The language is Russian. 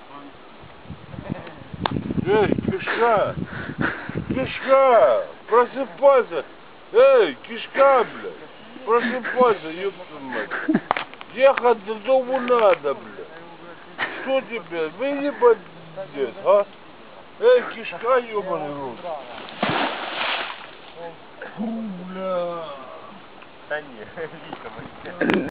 Эй, кишка! Кишка! Просыпайся! Эй, кишка, блядь! Просыпайся, ёпта мать! Ехать до дому надо, блядь! Что тебе? Выебать здесь, а? Эй, кишка, ёбаный рот! Фу, бля! Да не, Вика,